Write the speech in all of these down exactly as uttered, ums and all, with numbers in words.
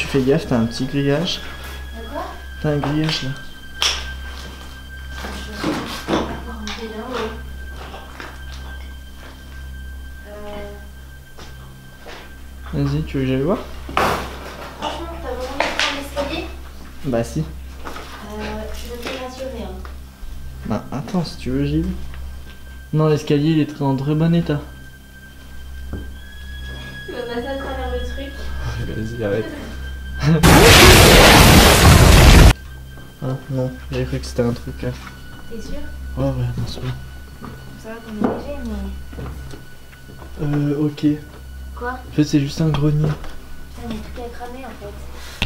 fais gaffe, t'as un petit grillage. D'accord. T'as un grillage là. Vas-y, tu veux que j'aille voir? Franchement, t'as vraiment envie de prendre l'escalier? Bah si. Euh, je vais te rassurer. Hein. Bah attends, si tu veux, j'y vais. Non, l'escalier il est très- en très bon état. Tu vas passer à travers le truc. Vas-y, arrête. Ah non, j'ai cru que c'était un truc. Hein. T'es sûr? Oh ouais, non, c'est bon. Ça va qu'on est léger, mais. Euh, ok. Quoi? En fait, c'est juste un grenier. Putain, il y a tout à cramer en fait.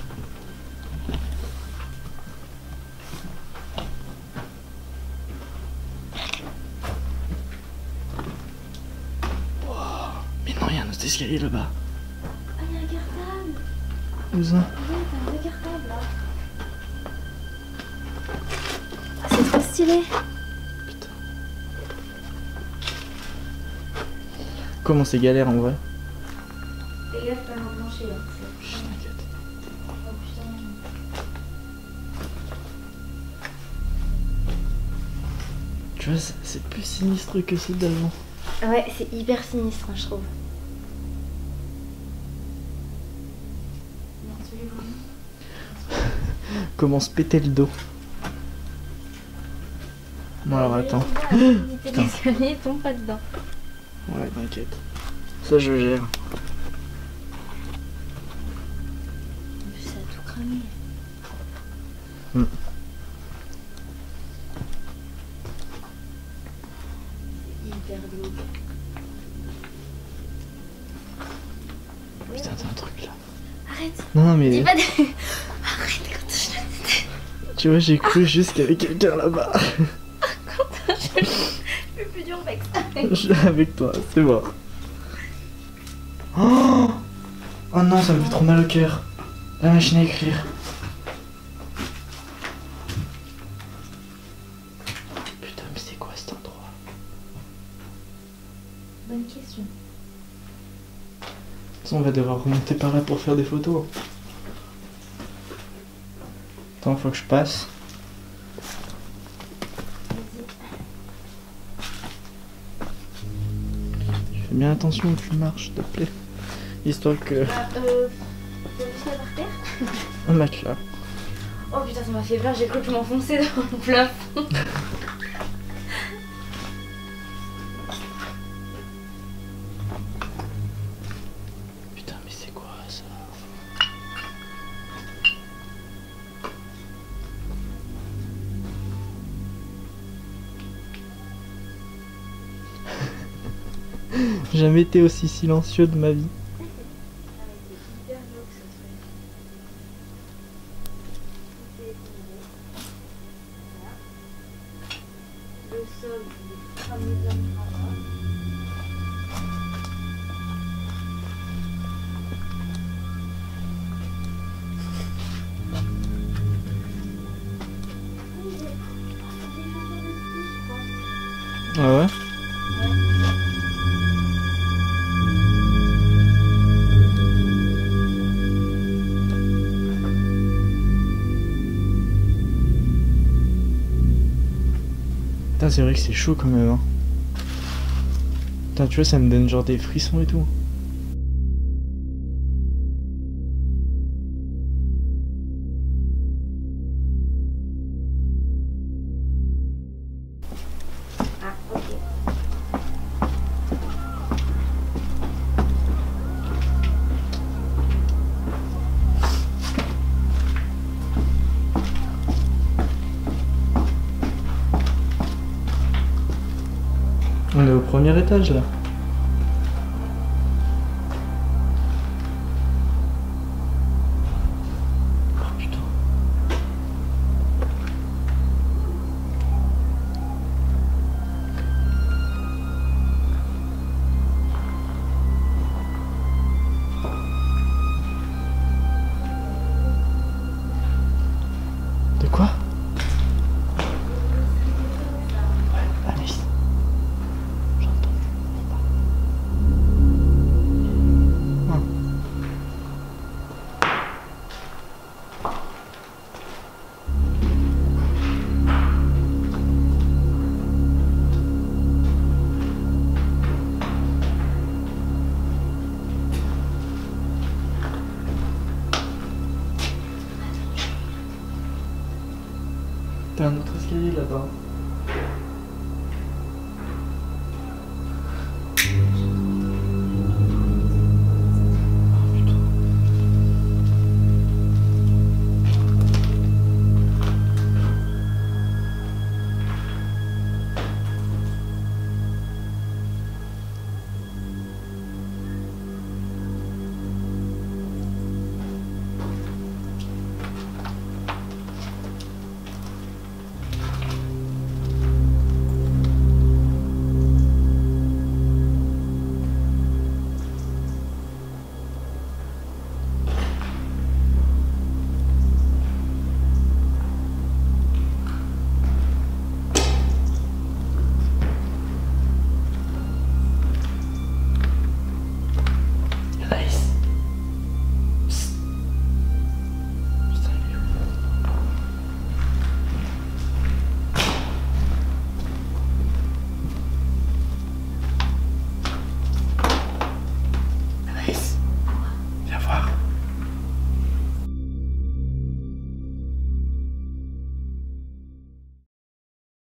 Mais non, il y a un autre escalier là-bas. Ah, il y a un cartable! Où ça? Ouais, t'as un vrai cartable là. Ah, c'est trop stylé! Putain. Comment c'est galère en vrai? Fais gaffe, pas un plancher là. Chut, t'inquiète. Oh putain. Tu vois, c'est- c'est plus sinistre que celui d'avant. Ouais, c'est hyper sinistre, hein, je trouve. Comment se péter le dos. Bon alors attends. Putain. L'escalier tombe pas dedans. Ouais, t'inquiète. Ça je gère. En plus, ça a tout cramé. Hmm. C'est hyper glauque. Putain, t'as un truc là. Arrête! Non, non, mais. Dis pas de... Arrête quand je le Tu vois, j'ai cru juste qu'il y avait quelqu'un là-bas. je fais plus dur avec ça. Je suis avec toi, c'est bon. Oh, oh non, ça me fait trop mal au cœur. La machine à écrire. Putain, mais c'est quoi cet endroit? Bonne question. De toute façon, on va devoir remonter par là pour faire des photos. Attends, faut que je passe. Fais bien attention où tu marches, s'il te plaît. Histoire que. Ah, euh. T'as vu ça par terre? Un matelas. Oh putain, ça m'a fait peur, j'ai cru que je m'enfonçais dans le plafond. Putain, mais c'est quoi ça? Jamais été aussi silencieux de ma vie. Le sol, il est cramé de la cravate. Ah ouais? Putain, c'est vrai que c'est chaud quand même. Hein. Putain, tu vois, ça me donne genre des frissons et tout. Ah, ok. On est au premier étage là. Oh putain. De quoi? Ouais, Alice. J'entends. T'as un autre escalier là-bas.